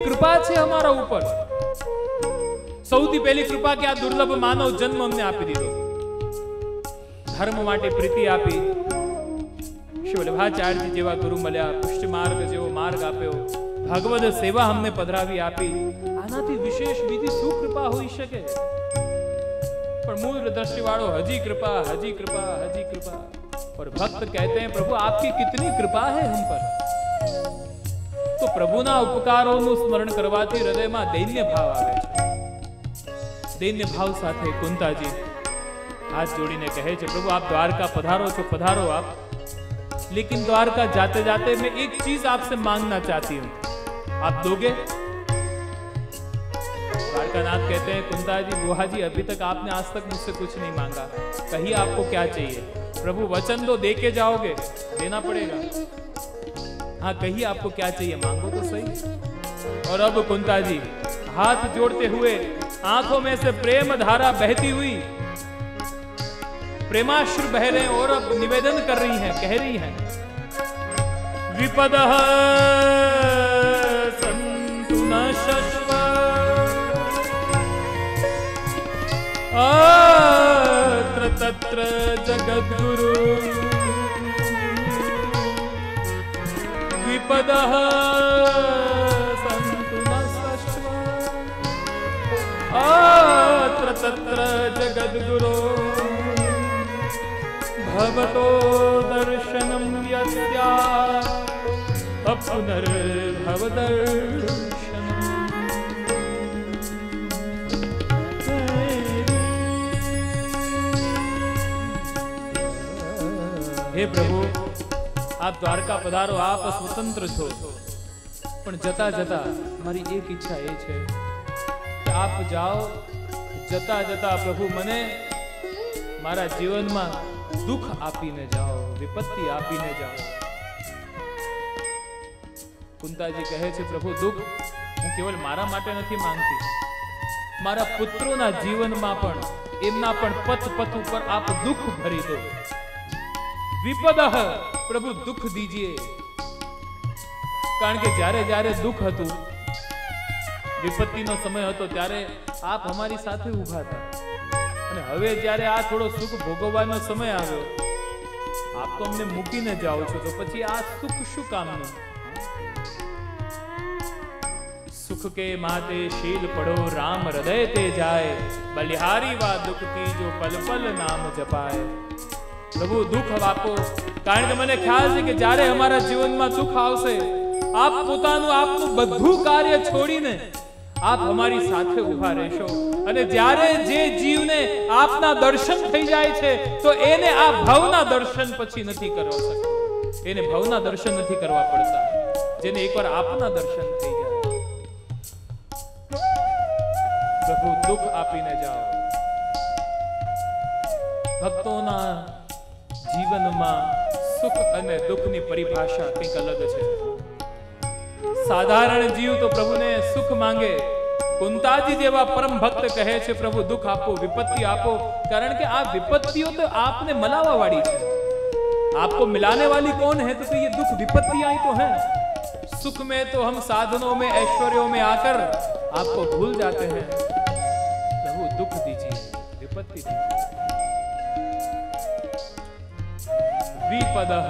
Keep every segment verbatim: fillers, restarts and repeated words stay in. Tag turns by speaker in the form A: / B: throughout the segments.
A: કૃપા છે અમારા ઉપર. સૌથી પહેલી કૃપા કે આ દુર્લભ માનવ જન્મ અમને આપી દીધો, ધર્મ માટે પ્રીતિ આપી, શ્રી વલ્લભાચાર્યજી જેવા ગુરુ મળ્યા, પુષ્ટ માર્ગ જેવો માર્ગ આપ્યો, ભગવદ સેવા અમને પધરાવી આપી. આનાથી વિશેષ બીજી શું કૃપા હોઈ શકે? पर मूल दृष्टि वालों हजी कृपा, हजी कृपा, हजी कृपा. और भक्त कहते हैं प्रभु आपकी कितनी कृपा है हम पर. तो प्रभुना उपकारोનું સ્મરણ કરવાથી હૃદયમાં દૈન્ય ભાવ આવે છે. દૈન્ય ભાવ સાથે કુંતાજી હાથ જોડીને કહે છે प्रभु आप द्वारका पधारो છો, पधारो आप, लेकिन द्वारका जाते जाते मैं एक चीज आपसे मांगना चाहती हूँ, आप दोगे? द्वारकानाथ कहते हैं कुंता जी, बुआ जी अभी तक आपने आज तक मुझसे कुछ नहीं मांगा, कहिए आपको क्या चाहिए. प्रभु वचन दो, दे के जाओगे, देना पड़ेगा. हाँ कहिए आपको क्या चाहिए, मांगो तो सही. और अब कुंता जी हाथ जोड़ते हुए आंखों में से प्रेम धारा बहती हुई, प्रेमाश्रु बह रहे हैं और अब निवेदन कर रही हैं, कह रही हैं, विपदः सन्तु न शश्वत् अत्र तत्र जगद्गुरु, विपदः सन्तु न शश्वत् अत्र तत्र जगद्गुरु, भवतो दर्शनं यस्यात् पुनर्भवदर्शनम्. हे प्रभु आप द्वारका पधारो, आप स्वतंत्र छो, पण जता जता मारी एक इच्छा ए छे कि आप जाओ, जता जता प्रभु मने मारा जीवन में दुख आपीने जाओ, विपत्ति आपीने जाओ. कुंताजी कहे छे प्रभु दुख हूँ केवल मारा माटे नथी मांगती, मारा पुत्रोना जीवन में पण एमना पण पथ पथ पर आप दुख भरी दो. विपदः प्रभु दुख दीजिए, कारण के जारे जारे दुख हतु, विपत्ति नो समय हतो त्यारे आप हमारी साथे उभा था, અને હવે જ્યારે આ થોડો સુખ ભોગવવાનો સમય આવ્યો, આપ તો અમને મૂકીને જાઓ છો, તો પછી આ સુખ શું કામનું? સુખ કે માતે શીલ પડો રામ હૃદય તે જાય, બલિહારી વા દુખ की जो पल पल नाम जपाए. प्रभु दुख આપો, કારણ કે મને ખ્યાલ છે કે જ્યારે અમારા જીવનમાં દુખ આવશે, આપ પોતાનું આપનું બધું કાર્ય છોડીને आप हमारी साथे उभा રહેશો, અને જ્યારે જે જીવને આપના દર્શન થઈ જાય છે તો એને આ ભવના દર્શન પછી નથી કરવા શકતો, એને ભવના દર્શન નથી કરવા પડતા, જેને એકવાર આપના દર્શન થઈ જાય. પ્રભુ દુઃખ આપીને જાઓ. ભક્તોના જીવનમાં સુખ અને દુઃખની પરિભાષા કંઈક અલગ છે. साधारण जीव तो प्रभु ने सुख मांगे, कुंताजी जेवा परम भक्त कहे छे प्रभु दुख आपो, विपत्ति आपो, कारण के आ विपत्तियों तो आपने मलावा वाली है, आपको मिलाने वाली कौन है? तो, तो ये दुख विपत्तियां ही तो हैं. सुख में तो हम साधनों में ऐश्वर्यों में आकर आपको भूल जाते हैं. प्रभु दुख दीजिए, विपत्ति दीजिए. विपदः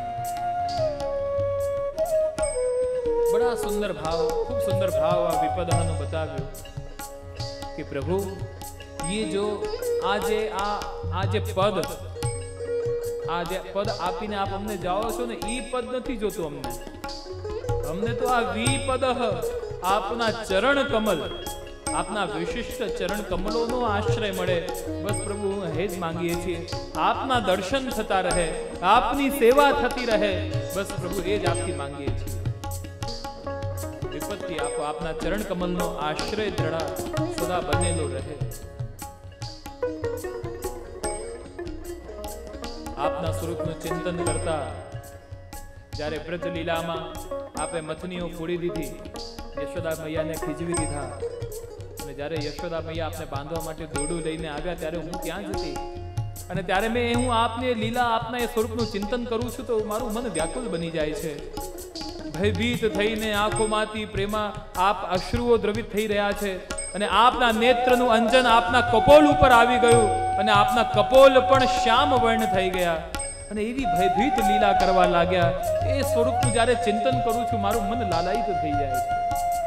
A: बड़ा सुंदर भाव, खूब सुंदर भाव आ विपदहनु बताव्यो कि प्रभु ये जो आजे आ आजे पद आजे पद आपीने आप हमने जाओ छो ने, ई पद नहीं जोतुं हमने, हमने तो आ विपदः आपना चरण कमल, आपना विशिष्ट चरण कमलों नो आश्रय मळे. बस प्रभु हेज मांगीए छीए, आपना दर्शन थता रहे, आपनी सेवा थती रहे, बस प्रभु हेज आपकी मांगीए छीए. विपत्ति आपो, आपना चरण कमल नो आश्रय दृढ़ा सदा बनेलो रहे. आपना स्वरूप नु चिंतन करता जारे ब्रज लीला में आपे मथनीओ फोड़ी दीधी, यशोदा मैया ने खीजवी दीधा, અને જ્યારે યશોદા મૈયા આપને બાંધવા માટે દોડું લઈને આવ્યા ત્યારે હું ત્યાં જ હતી, અને ત્યારે મેં હું આપની લીલા, આપના એ સ્વરૂપનું ચિંતન કરું છું તો મારું મન વ્યાકુલ બની જાય છે. ભયભીત થઈને આંખોમાંથી પ્રેમા આપ અશ્રુઓ દ્રવિત થઈ રહ્યા છે અને આપના નેત્રનું અંજન આપના કપોલ ઉપર આવી ગયું અને આપના કપોલ પણ શ્યામ વર્ણ થઈ ગયા અને એવી ભયભીત લીલા કરવા લાગ્યા. એ સ્વરૂપનું જ્યારે ચિંતન કરું છું મારું મન લાલાયિત થઈ જાય છે.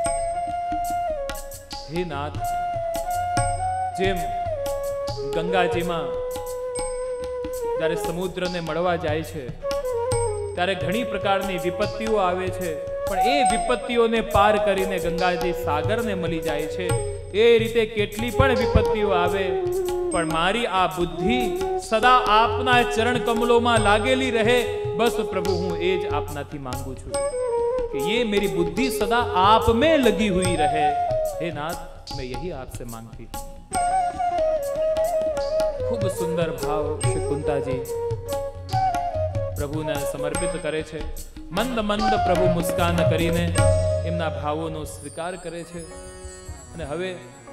A: હે નાથ, જેમ ગંગાજીમાં જ્યારે સમુદ્રને મળવા જાય છે ત્યારે ઘણી પ્રકારની વિપત્તિઓ આવે છે, પણ એ વિપત્તિઓને પાર કરીને ગંગાજી સાગરને મળી જાય છે. એ રીતે કેટલી પણ વિપત્તિઓ આવે પણ મારી આ બુદ્ધિ સદા આપના ચરણ કમલોમાં લાગેલી રહે. બસ પ્રભુ, હું એ જ આપનાથી માંગુ છું कि ये मेरी बुद्धि सदा आप में लगी हुई रहे. हे नाथ, मैं यही आपसे मांगती हूँ. खूब सुंदर भाव श्री कुंताजी પ્રભુને સમર્પિત કરે છે. મંદ મંદ પ્રભુ મુસ્કાન કરીને એમના ભાવોનો સ્વીકાર કરે છે. અને હવે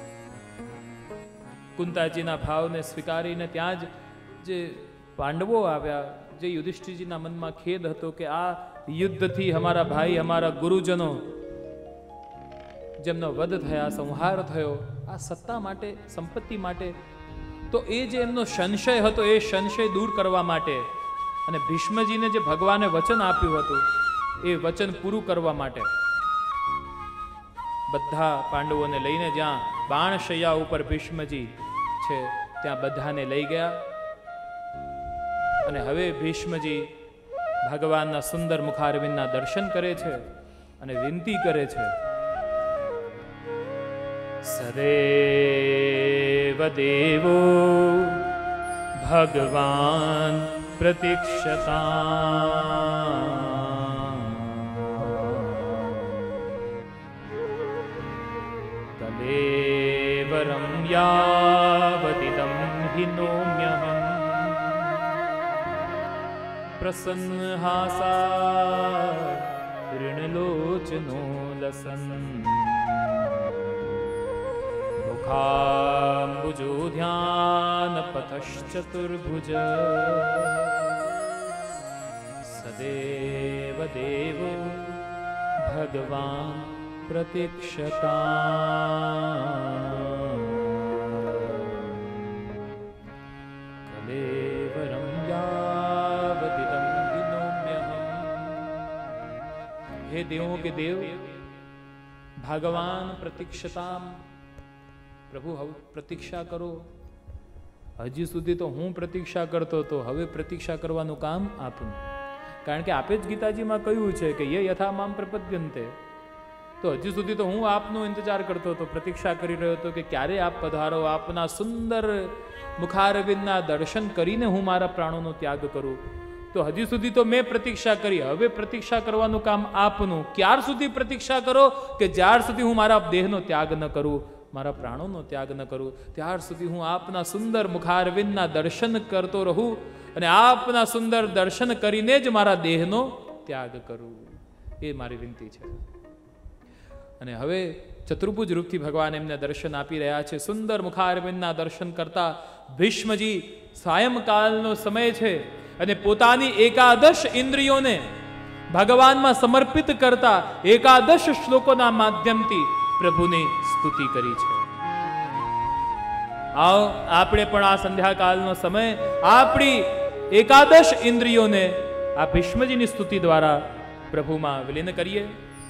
A: કુંતાજીના ભાવને સ્વીકારીને ત્યાં જ જે પાંડવો આવ્યા, જે યુધિષ્ઠિરજીના મનમાં ખેદ હતો કે આ યુદ્ધથી અમારા ભાઈ, અમારા ગુરુજનો જેમનો વધ થયા, સંહાર થયો, આ સત્તા માટે, સંપત્તિ માટે, તો એ જે એમનો સંશય હતો એ સંશય દૂર કરવા માટે અને ભીષ્મજીને જે ભગવાને વચન આપ્યું હતું એ વચન પૂરું કરવા માટે બધા પાંડવોને લઈને જ્યાં બાણશૈયા ઉપર ભીષ્મજી છે ત્યાં બધાને લઈ ગયા. અને હવે ભીષ્મજી ભગવાનના સુંદર મુખારવિંદના દર્શન કરે છે અને વિનંતી કરે છે, સદેવ દેવો ભગવાન પ્રતીક્ષતા તદેવ રમ્યાવતિદં હિનોમ્યહં પ્રસન્નહાસા ऋणलोचनो लसन् मुखाम्बुजो ध्यानपथश्चतुर्भुज सदेव देवो भगवान् प्रतीक्षताम् कलेवरं यावदिदं विनोम्यहम्. हे देवों के देव भगवान प्रतीक्षताम, प्रभु હવે પ્રતીક્ષા કરો. હજી સુધી તો હું પ્રતીક્ષા કરતો હતો, હવે પ્રતીક્ષા કરવાનું કામ આપનું. કારણ કે આપે જ ગીતાજીમાં કહ્યું છે કે યે યથા મામ પ્રપદ્યન્તે. તો હજી સુધી તો હું આપનો ઇંતજાર કરતો હતો, પ્રતીક્ષા કરી રહ્યો હતો કે ક્યારે આપ પધારો, આપના સુંદર મુખારવિંદના દર્શન કરીને હું મારા પ્રાણોનો ત્યાગ કરું. તો હજી સુધી તો મેં પ્રતીક્ષા કરી, હવે પ્રતીક્ષા કરવાનું કામ આપનું. ક્યાર સુધી પ્રતીક્ષા કરો કે જ્યાર સુધી હું મારા દેહનો ત્યાગ ન કરું, મારા પ્રાણોનો ત્યાગ ન કરું, ત્યાર સુધી હું આપના સુંદર મુખારવિંદના દર્શન કરતો રહું અને આપના સુંદર દર્શન કરીને જ મારા દેહનો ત્યાગ કરું. એ મારી વિનંતી છે. અને હવે ચતુર્ભુજ રૂપથી ભગવાન એમને દર્શન આપી રહ્યા છે. સુંદર મુખારવિંદના દર્શન કરતા ભીષ્મજી સાયંકાલનો સમય છે અને પોતાની એકાદશ ઇન્દ્રિયોને ભગવાનમાં સમર્પિત કરતા એકાદશ શ્લોકોના માધ્યમથી પ્રભુની સ્તુતિ કરી છે. આવો આપણે પણ આ સંધ્યાકાલનો સમય આપણી એકાદશ ઇન્દ્રિયોને આ ભીષ્મજીની સ્તુતિ દ્વારા પ્રભુમાં વિલીન કરીએ.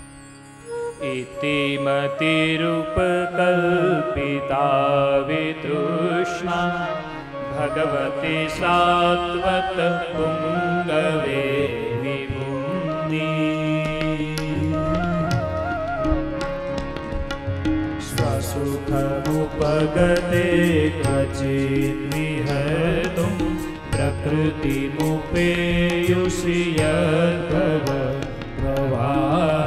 A: ઇતિમતિરૂપકલ્પિતા વિતૃષ્ણા ભગવતી સાત્વત પુંગવે વિભુમ્નિ સ્વસુખમુપગતે ક્વચિત વિહર્તું પ્રકૃતિમુપેયુષિ યદ્ભવ પ્રવાહ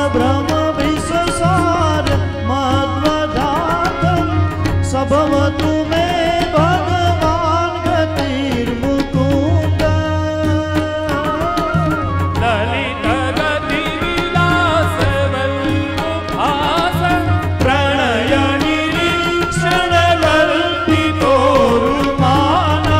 B: ब्रह्म विश्वसार मध्वधातम सबवतु मे भगवान गतिर्मुकुंद
A: ललित गति विलास वल्लभास
B: प्रणय निरीक्षण कल्पितोरुमाना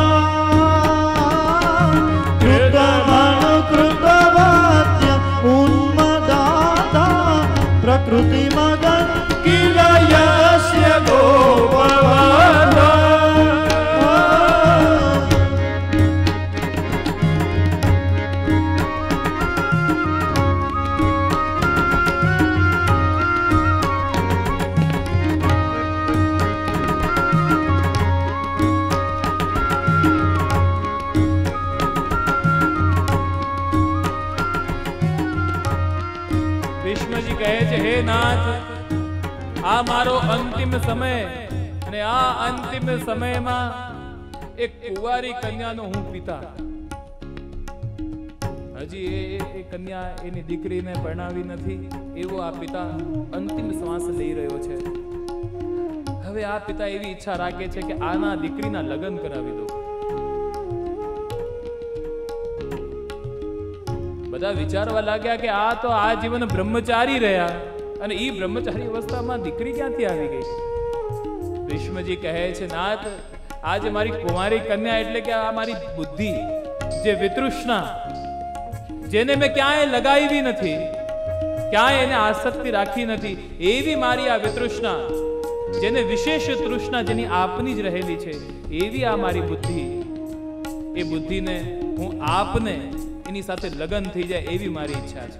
B: कृतमनुकृतवाद्य उन्मदाता प्रकृति मगन किल यस्य गोपवधा
A: ભીષ્મજી કહે છે હે નાથ આ મારો અંતિમ સમય અને આ અંતિમ સમયમાં એક કુંવારી કન્યાનો હું પિતા હજી એ એ કન્યા એની દીકરીને પરણાવી નથી એવો આ પિતા અંતિમ શ્વાસ લઈ રહ્યો છે હવે આ પિતા એવી ઈચ્છા રાખે છે કે આના દીકરીના લગ્ન કરાવી દો બધા વિચારવા લાગ્યા કે આ તો આ જીવન બ્રહ્મચારી રહ્યા અને ઈ બ્રહ્મચારી અવસ્થામાં દીકરી ક્યાંથી આવી ગઈ ભીષ્મજી કહે છે નાથ आज मारी कुमारी कन्या એટલે કે આ મારી બુદ્ધિ જે વિતૃષ્ણા જેને મેં ક્યાંય લગાવી નથી ક્યાંય એને આસક્તિ રાખી નથી એવી મારી આ વિતૃષ્ણા જેને વિશેષ તૃષ્ણા જેની આપની જ રહેલી છે એવી આ મારી બુદ્ધિ એ બુદ્ધિને હું આપને એની સાથે લગન થઈ જાય એવી મારી ઈચ્છા છે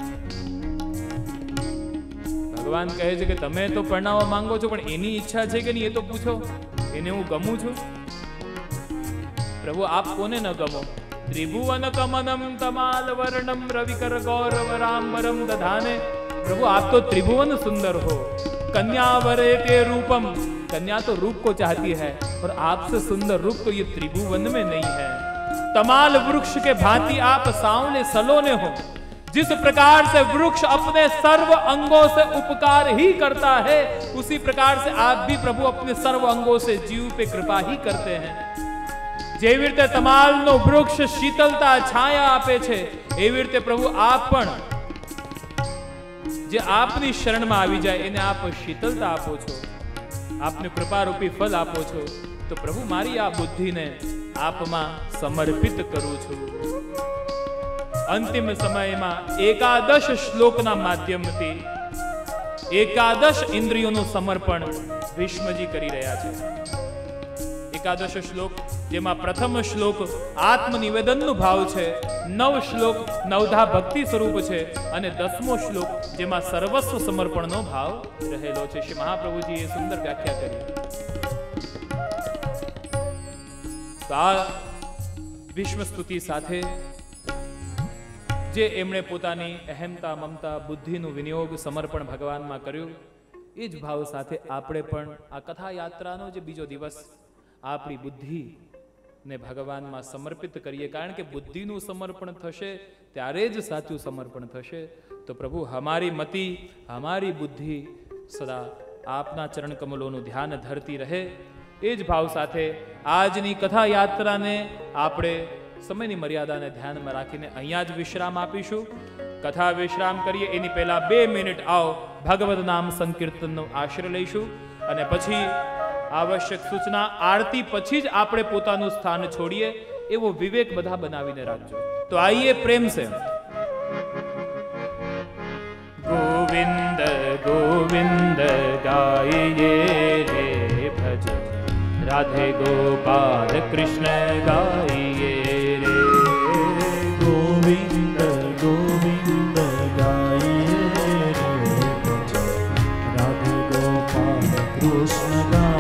A: ભગવાન કહે છે કે તમે તો પરણાવવા માંગો છો પણ એની ઈચ્છા છે કે નહીં એ તો પૂછો એને હું ગમું છું प्रभु आप कोने न गमो त्रिभुवन कमनम तमाल वर्णम रविकर गौरव रामवरम दधाने प्रभु आप तो त्रिभुवन सुंदर हो कन्या वरेते रूपम कन्या तो रूप को चाहती है और आपसे सुंदर रूप तो ये त्रिभुवन में नहीं है तमाल वृक्ष के भांति आप सांवले सलोने हो जिस प्रकार से वृक्ष अपने सर्व अंगों से उपकार ही करता है उसी प्रकार से आप भी प्रभु अपने सर्व अंगों से जीव पे कृपा ही करते हैं જેવી રીતે તમાલનો વૃક્ષ શીતળતા છાયા આપે છે એવી રીતે પ્રભુ આપ પણ જે આપની શરણમાં આવી જાય એને આપ શીતળતા આપો છો આપને કૃપારૂપી ફળ આપો છો તો પ્રભુ મારી આ બુદ્ધિને આપમાં સમર્પિત કરું છું અંતિમ સમયમાં એકાદશ શ્લોકના માધ્યમથી એકાદશ ઇન્દ્રિયોનું સમર્પણ ભીષ્મજી કરી રહ્યા છે एकादश श्लोक जेमा प्रथम श्लोक आत्मनिवेदनનો ભાવ છે नव श्लोक नवधा भक्ति स्वरूप છે અને દસમો શ્લોક જેમાં સર્વસ્વ સમર્પણનો ભાવ રહેલો છે શ્રી મહાપ્રભુજીએ સુંદર વ્યાખ્યા કરી તો આ ભીષ્મ સ્તુતિ સાથે જે એમણે પોતાની અહમતા મમતા બુદ્ધિનું વિનિયોગ સમર્પણ ભગવાનમાં કર્યું એ જ ભાવ સાથે આપણે પણ આ કથા યાત્રાનો જે બીજો દિવસ આપણી બુદ્ધિ ને ભગવાનમાં સમર્પિત કરીએ કારણ કે બુદ્ધિનું સમર્પણ થશે ત્યારે જ સાચું સમર્પણ થશે તો પ્રભુ हमारी મતિ हमारी બુદ્ધિ સદા આપના ચરણ કમલોનું ધ્યાન ધરતી રહે એ જ ભાવ સાથે આજની કથા યાત્રાને આપણે સમયની મર્યાદાને ધ્યાનમાં રાખીને અહીંયા જ વિશ્રામ આપીશું કથા વિશ્રામ કરીએ એની પહેલા બે મિનિટ આવો ભગવદ નામ સંકીર્તનનો આશ્રય લઈશું અને પછી आवश्यक सूचना आरती पछी ज आपणे पोतानुं स्थान छोड़िए एवो विवेक बधा बनावीने राखजो तो आइए प्रेम से गोविंद गोविंद गाइए रे भज राधे गोपाल कृष्ण गाइए रे गोविंद गोविंद गाइए रे भज राधे गोपाल कृष्ण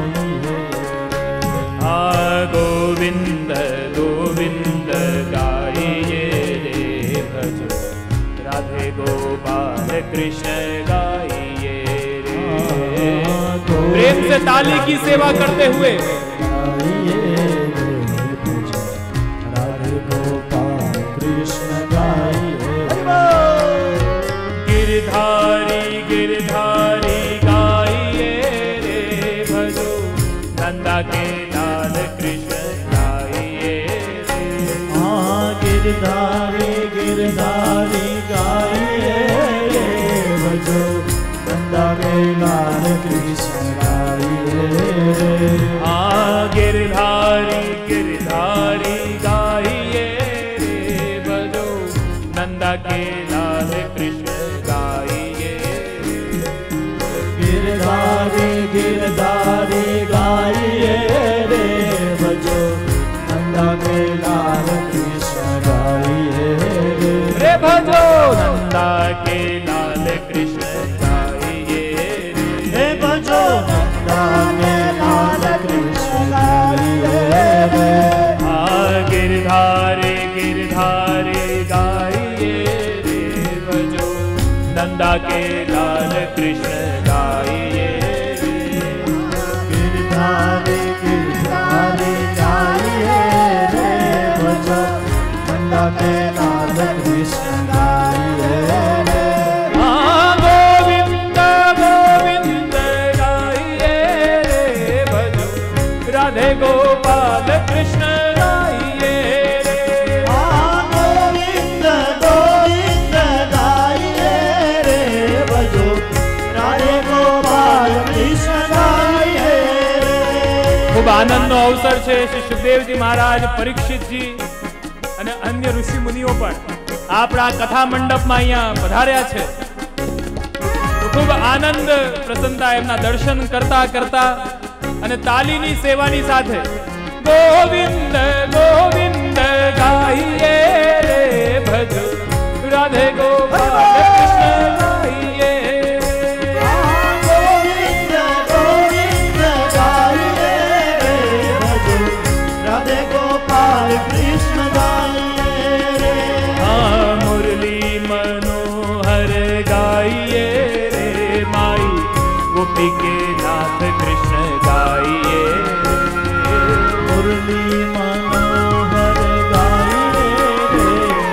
A: गोविंद गोविंद गाइए रे भज राधे गोपाल कृष्ण गाइए रे प्रेम से ताली की सेवा करते हुए गाइए रे भज राधे गोपाल कृष्ण गाइए गिरधा गिरधारी गिरधारी गाइए रे भजो नंदा के लाल कृष्ण गाइए रे।
B: हाँ गिरधारी गिरधारी गाइए रे भजो नंदा के लाल कृष्ण गाइए रे।
A: हाँ गिरधारी गिरधारी गाइए रे भजो नंदा के लाल कृष्ण गाइए।
B: गिरधारी गिरधारी गाइए रे भजो नंदा के लाल कृष्ण गाइए रे।
A: रे भजो नंदा के लाल कृष्ण गाइए
B: रे भजो नंदा के लाल कृष्ण गाइए रे।
A: हाँ गिरधारी गिरधारी गाइए रे भजो नंदा के लाल कृष्ण गाइए रे।
B: गिरधारी गिरधारी गाइए रे भजो नंदा के लाल कृष्ण गाइए रे।
A: हाँ गोविंद गोविंद गाइए रे भजो राधे गोपाल कृष्ण गाइए रे।
B: हाँ गोविंद गोविंद गाइए रे भजो राधे गोपाल कृष्ण गाइए रे।
A: खूब आनंदનો અવસર છે। શ્રી સુખદેવજી મહારાજ, પરીક્ષિતજી અને અન્ય ઋષિ મુનિઓ પણ આપણા કથા મંડપમાં અહીંયા પધાર્યા છે। તો ખૂબ આનંદ પ્રસન્નતા એમના દર્શન કરતા કરતા અને તાલીની સેવાની સાથે ગોવિંદ ગોવિંદ ગાઈએ રે ભજો રાધે ગોપાલ કૃષ્ણ ગાઈએ।
B: गोविंद गोविंद गाइए रे भजो राधे गोपाल कृष्ण गाइए रे।
A: हाँ मुरली मनोहर गाइए रे माई गोपी के नाथ कृष्ण गाइए रे।
B: मुरली मनोहर गाइए रे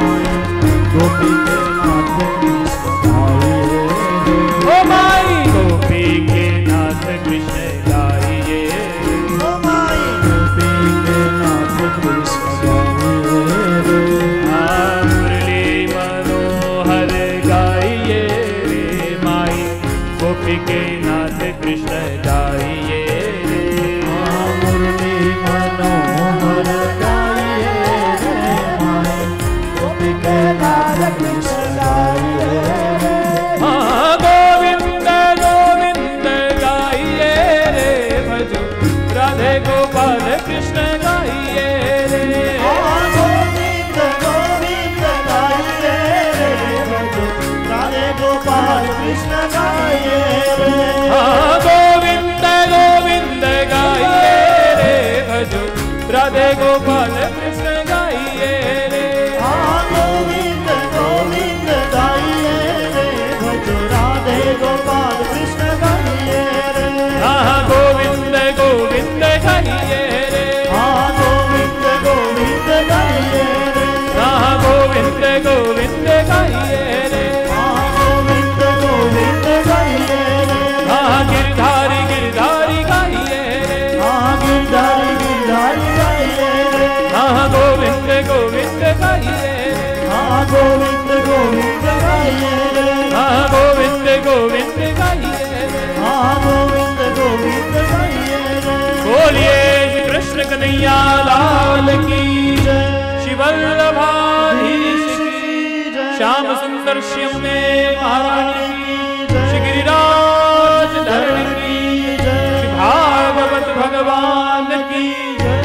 B: गोपी के नाथ कृष्ण गाइए रे।
A: ओ माई गोपी के नाथ कृष्ण गाइए रे।
B: ओ माई गोपी के नाथ कृष्ण गाइए रे।
A: हाँ मुरली मनोहर गाइए रे माई गोपी के नाथ कृष्ण गाइए रे।
B: हाँ मुरली मनोहर गाइए रे माई गोपी के नाथ कृष्ण गाइए रे।
A: हाँ गोविंद गोविंद गाइए रे भजो राधे गोपाल कृष्ण गाइए रे।
B: हाँ गोविंद गोविंद गाइए रे भजो राधे गोपाल कृष्ण गाइए रे।
A: हाँ गोविंद गोविंद गाइए रे भजो राधे गोपाल कृष्ण गाइए रे।
B: हाँ गोविंद गोविंद गाइए रे भजो राधे गोपाल कृष्ण गाइए रे।
A: हाँ गोविंद गोविंद गाइए रे।
B: हाँ गोविंद गोविंद गाइए रे।
A: हाँ गोविंद गोविंद गाइए रे।
B: हाँ गोविंद गोविंद गाइए रे।
A: हाँ गिरधारी गिरधारी गाइए रे।
B: हाँ गिरधारी गिरधारी गाइए रे।
A: हाँ गोविंद गोविंद गाइए रे।
B: हाँ गोविंद गोविंद गाइए रे।
A: हाँ गोविंद गोविंद गाइए रे।
B: हाँ गोविंद गोविंद गाइए रे।
A: बोलिए श्री कृष्ण कन्हैया लाल की
B: जय
A: श्री वल्लभाधीश की श्याम सुंदर श्याम महारानी की श्री गिरिराज धरण की श्री भागवत भगवान की जय।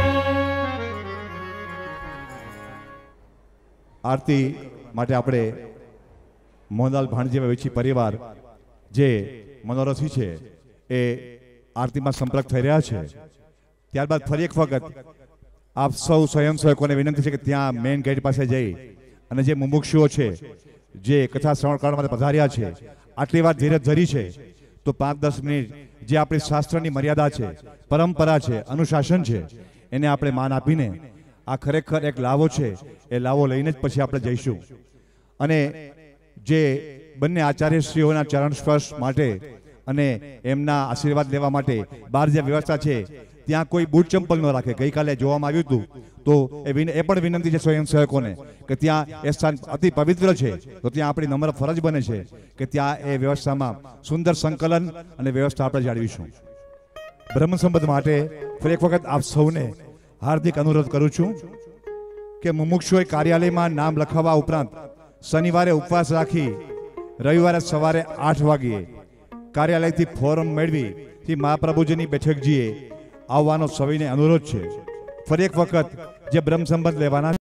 C: આરતી માટે આપણે મોહનલાલ ભાણજી વેચી પરિવાર જે મનોરથી છે એ આરતીમાં સંપર્ક થઈ રહ્યા છે। ત્યારબાદ ફરી એક વખત આપ સૌ સ્વયંસેવકોને વિનંતી છે કે ત્યાં મેઇન ગેટ પાસે જઈ અને જે મુમુક્ષુઓ છે જે કથા શ્રવણ કરવા માટે પધાર્યા છે આટલી વાર ધીરજ ધરી છે તો પાંચ દસ મિનિટ જે આપણી શાસ્ત્રની મર્યાદા છે, પરંપરા છે, અનુશાસન છે એને આપણે માન આપીને આ ખરેખર એક લાવો છે એ લાવો લઈને જ પછી આપણે જઈશું। અને જે બંને આચાર્યશ્રીઓના ચરણ સ્પર્શ માટે અને એમના આશીર્વાદ લેવા માટે બહાર જે વ્યવસ્થા છે ત્યાં કોઈ બૂટ ચંપલ ન રાખે. ગઈકાલે જોવામાં આવ્યું હતું તો એ વિન એ પણ વિનંતી છે સ્વયંસેવકોને કે ત્યાં એ સ્થાન અતિ પવિત્ર છે, તો ત્યાં આપણી નમ્ર ફરજ બને છે કે ત્યાં એ વ્યવસ્થામાં સુંદર સંકલન અને વ્યવસ્થા આપણે જાળવીશું. બ્રહ્મ સંબંધ માટે ફરી એક વખત આપ સૌને હાર્દિક અનુરોધ કરું છું કે મુમુક્ષુએ કાર્યાલયમાં નામ લખાવવા ઉપરાંત શનિવારે ઉપવાસ રાખી રવિવારે સવારે આઠ વાગ્યે કાર્યાલયથી ફોરમ મેળવી થી મહાપ્રભુજીની બેઠકજીએ આવવાનો સવિનય અનુરોધ છે. ફરી એક વખત જે બ્રહ્મ સંબંધ લેવાના